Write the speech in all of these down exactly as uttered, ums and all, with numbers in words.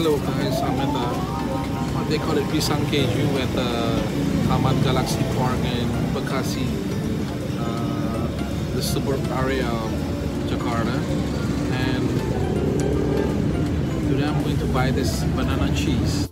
Hello guys, I'm at the, what they call it, Pisang Keju at the Grand Galaxy Park in Bekasi, uh, the suburb area of Jakarta. And today I'm going to buy this banana cheese.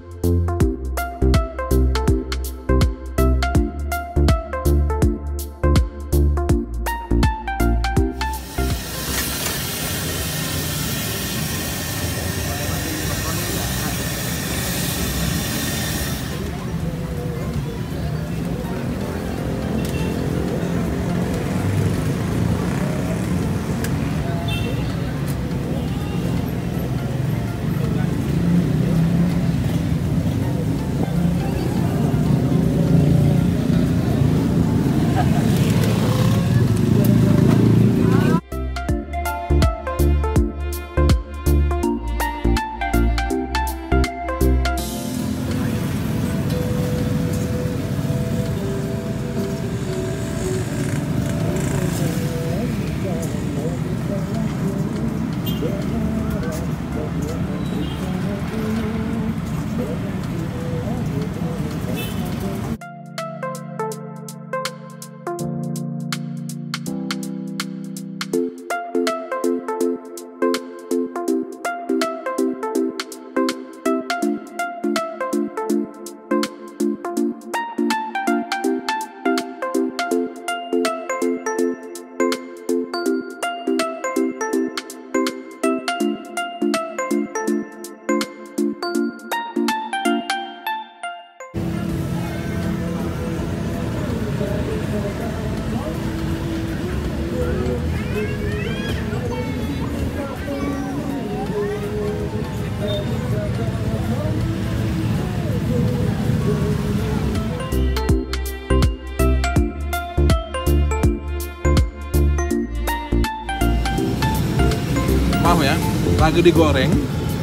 Maaf ya, lagi digoreng,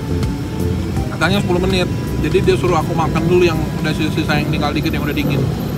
katanya sepuluh menit, jadi dia suruh aku makan dulu yang udah sisa yang tinggal dikit yang udah dingin.